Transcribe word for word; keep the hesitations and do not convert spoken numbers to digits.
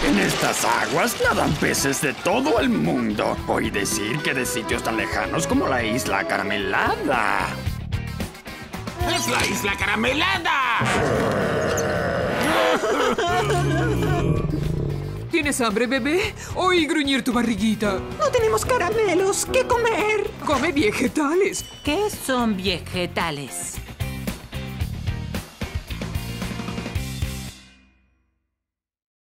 En estas aguas nadan peces de todo el mundo. Oí decir que de sitios tan lejanos como la Isla Caramelada. ¡Es la Isla Caramelada! ¿Tienes hambre, bebé? Oí gruñir tu barriguita. No tenemos caramelos. ¿Qué comer? Come vegetales. ¿Qué son vegetales?